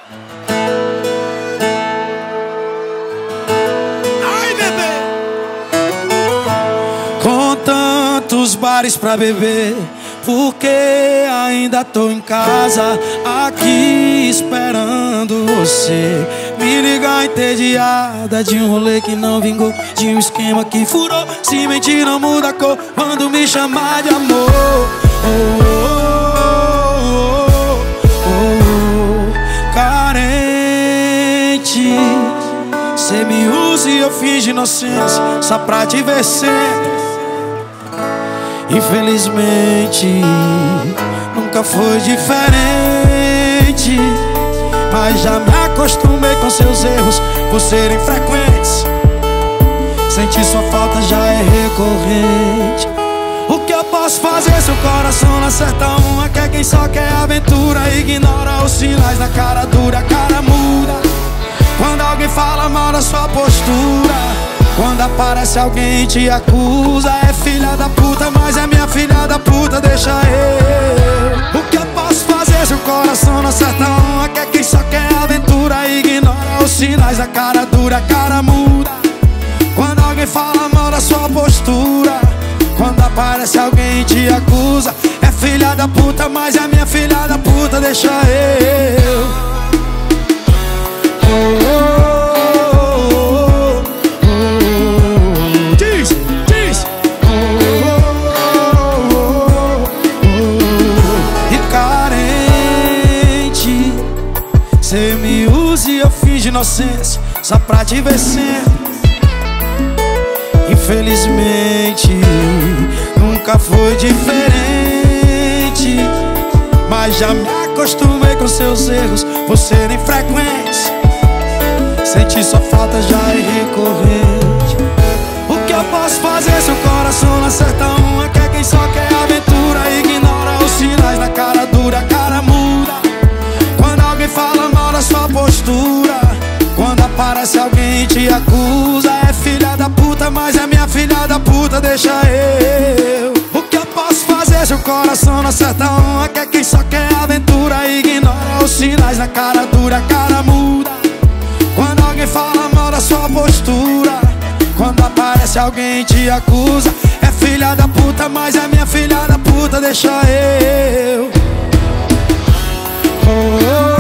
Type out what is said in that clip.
Ai, bebê! Com tantos bares pra beber, porque ainda tô em casa, aqui esperando você me ligar entediada de um rolê que não vingou, de um esquema que furou. Se mentir não muda a cor quando me chamar de amor. Carente, cê me usa e eu finge inocência só pra te ver sempre. Infelizmente, nunca foi diferente, mas já me acostumei com seus erros por serem frequentes. Sentir sua falta já é recorrente. O que eu posso fazer se o coração não acerta uma? Que é quem só quer aventura, ignora os sinais na cara dura. A cara muda quando alguém fala mal da sua postura. Quando aparece alguém te acusa, é filha da puta, mas é minha filha da puta, deixa eu. O que eu posso fazer se o coração não acerta uma? Que é quem só quer aventura, ignora os sinais da cara dura. A cara muda quando alguém fala mal da sua postura. Quando aparece alguém te acusa, é filha da puta, mas é minha filha da puta, deixa eu. Cê me usa e eu finge inocência só pra te ver sempre. Infelizmente, nunca foi diferente, mas já me acostumei com seus erros por serem frequentes. Sentir sua falta já é recorrente. O que eu posso fazer se o coração não acerta uma? Que é quem só quer aventura, ignora os sinais na cara dura. A cara muda quando alguém fala mal da sua postura. Quando aparece alguém te acusa, é filha da puta, mas é minha filha da puta, deixa eu. O que eu posso fazer se o coração não acerta uma? Que é quem só quer aventura, ignora os sinais na cara dura. A cara muda quando alguém fala mal da sua postura. Quando aparece alguém te acusa, é filha da puta, mas é minha filha da puta, deixa eu.